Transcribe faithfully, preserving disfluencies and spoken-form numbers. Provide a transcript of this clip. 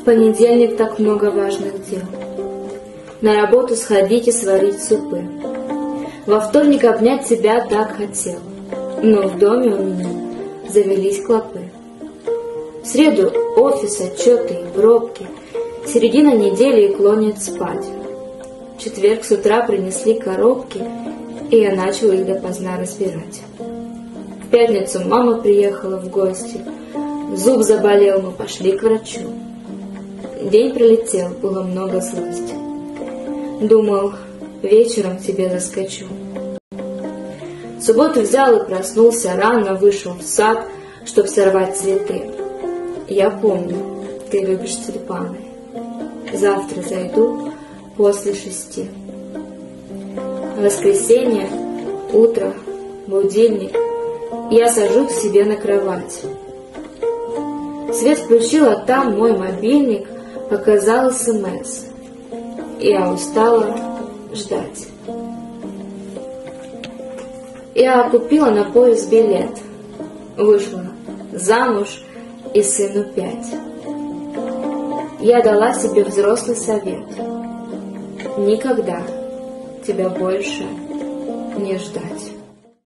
понедельник так много важных дел. На работу сходить и сварить супы. Во вторник обнять тебя так хотел, но в доме у меня завелись клопы. В среду офис, отчеты и пробки, середина недели и клонит спать. В четверг с утра принесли коробки, и я начал их допоздна разбирать. В пятницу мама приехала в гости, зуб заболел, мы пошли к врачу. День пролетел, было много злости. Думал, вечером к тебе заскочу. В субботу взял и проснулся рано, вышел в сад, чтоб сорвать цветы. Я помню, ты любишь тюльпаны. Завтра зайду после шести. Воскресенье, утро, будильник. Я сажусь к себе на кровать. Свет включила, там мой мобильник показал СМС. Я устала ждать. Я купила на поезд билет. Вышла замуж и сыну пять. Я дала себе взрослый совет. Никогда тебя больше не ждать.